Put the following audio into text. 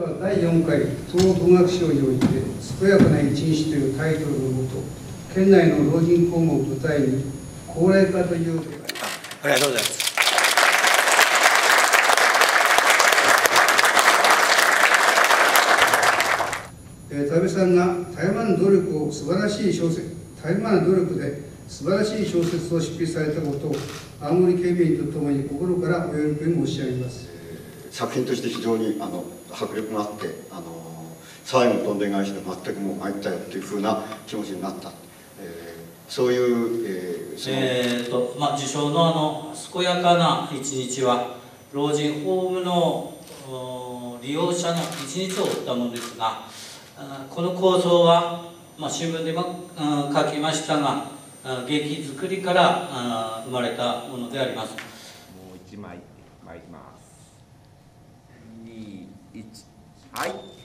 は第4回東北文学賞において「健やかな一日」というタイトルのもと、県内の老人ホームを舞台に高齢化というありがとうございます。 田部さんが絶え間ぬ努力を素晴らしい小説、絶え間ぬ努力で素晴らしい小説を執筆されたことを青森県民とともに心からお喜び申し上げます。 作品として非常に迫力があって、最後のどんでん返しで全くもう参ったよっていうふうな気持ちになった、そういう、 受賞の健やかな一日は老人ホームの利用者の一日を追ったものですが、この構想は、新聞でも書きましたが、劇作りから生まれたものであります。もう一枚参ります。2、1、はい。